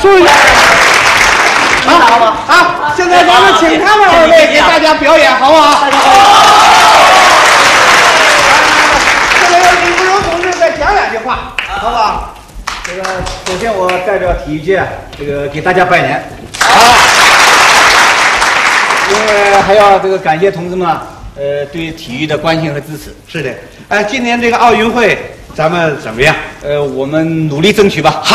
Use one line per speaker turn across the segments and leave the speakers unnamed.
注意。
好吧，
啊！现在咱们请他们2位给大家表演，好不好？这个李芙蓉同志再讲2句话，好不好？这个首先我代表体育界这个给大家拜年，因为还要这个感谢同志们对体育的关心和支持。是的，今年这个奥运会咱们怎么样？我们努力争取吧。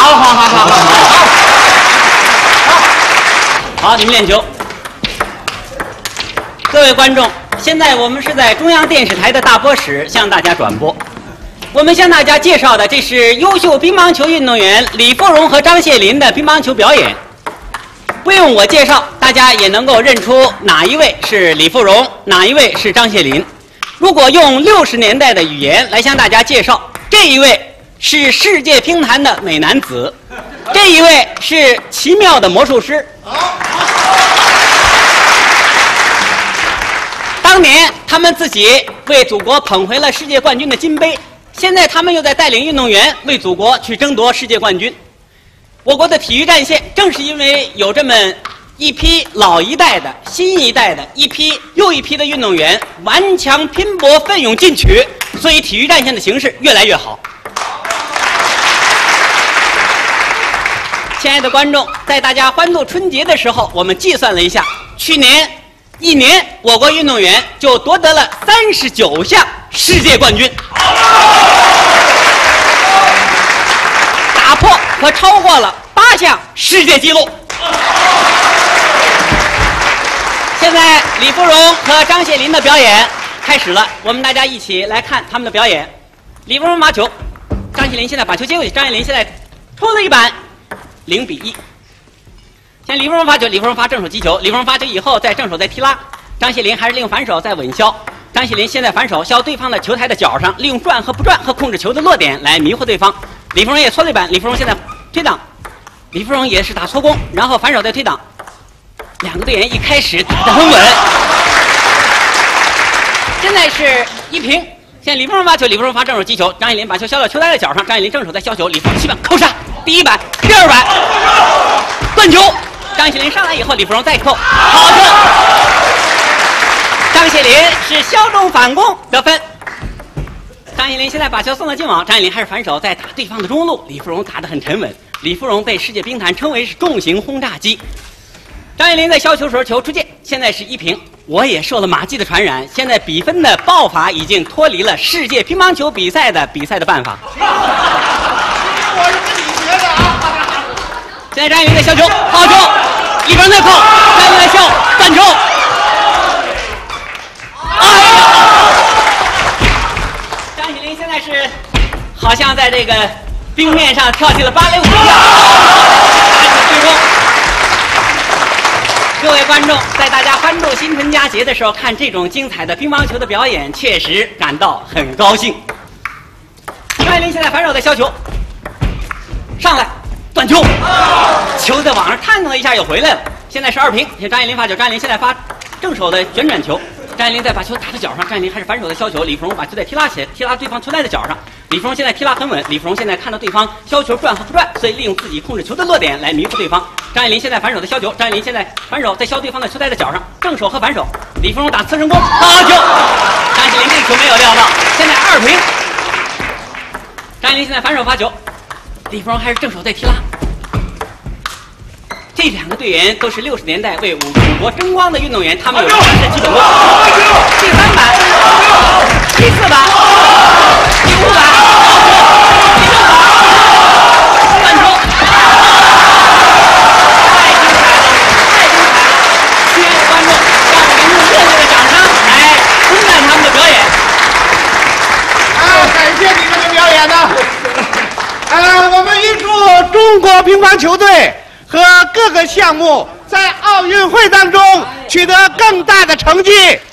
好，你们练球。各位观众，现在我们是在中央电视台的大播室向大家转播。我们向大家介绍的，这是优秀乒乓球运动员李芙蓉和张谢林的乒乓球表演。不用我介绍，大家也能够认出哪一位是李芙蓉，哪一位是张谢林。如果用60年代的语言来向大家介绍，这一位是世界乒坛的美男子，这一位是奇妙的魔术师。当年他们自己为祖国捧回了世界冠军的金杯，现在他们又在带领运动员为祖国去争夺世界冠军。我国的体育战线正是因为有这么一批老一代的、新一代的一批又一批的运动员顽强拼搏、奋勇进取，所以体育战线的形势越来越好。亲爱的观众，在大家欢度春节的时候，我们计算了一下，去年1年我国运动员就夺得了39项世界冠军，打破和超过了8项世界纪录。现在李芙蓉和张谢林的表演开始了，我们大家一起来看他们的表演。李芙蓉发球，张谢林现在把球接过去，张谢林现在抽了一板，0比1。先李芙蓉发球，李芙蓉发正手击球，李芙蓉发球以后再正手再踢拉，张谢林还是利用反手在稳削。张谢林现在反手削对方的球台的角上，利用转和不转和控制球的落点来迷惑对方。李芙蓉也搓了一板，李芙蓉现在推挡，李芙蓉也是打搓攻，然后反手再推挡。2个队员一开始打得很稳，现在是1平。现在李芙蓉发球，李芙蓉发正手击球，张谢林把球削到球台的角上，张谢林正手在削球，李芙蓉7板扣杀，第1板，第2板断球。张谢林上来以后，李芙蓉再扣，好球！张谢林是削中反攻得分。张谢林现在把球送到进网，张谢林还是反手在打对方的中路，李芙蓉打得很沉稳。李芙蓉被世界乒坛称为是重型轰炸机。张谢林在削球时候球出界，现在是1平。我也受了马季的传染，现在比分的爆法已经脱离了世界乒乓球比赛的办法。
我是跟你学的啊！
现在张谢林在削球，好球！李芙蓉再扣，张谢林在削断球。哎呀！张谢林现在是好像在这个冰面上跳起了芭蕾舞一样，最终。各位观众，在大家欢度新春佳节的时候，看这种精彩的乒乓球的表演，确实感到很高兴。张谢林现在反手在削球，上来断球，球在网上探了一下又回来了。现在是2平。张谢林发球，张谢林现在发正手的旋转球，张谢林再把球打到脚上，张谢林还是反手的削球，李芙蓉把球再踢拉起来，踢拉对方球台的脚上。李芙蓉现在踢拉很稳，李芙蓉现在看到对方削球转和不转，所以利用自己控制球的落点来迷惑对方。张谢林现在反手的削球，张谢林现在反手在削对方的球台的脚上，正手和反手。李芙蓉打侧身攻，好球！张谢林这个球没有料到，现在2平。张谢林现在反手发球，李芙蓉还是正手在踢拉。这2个队员都是60年代为祖国争光的运动员，他们有常识基本功。第3板，第4板，第5板，第6板，断球，太精彩了，太精彩了！亲爱的观众，让我们用热烈的掌声来称赞他们的表演。
感谢你们的表演呢。我们预祝中国乒乓球队和各个项目在奥运会当中取得更大的成绩。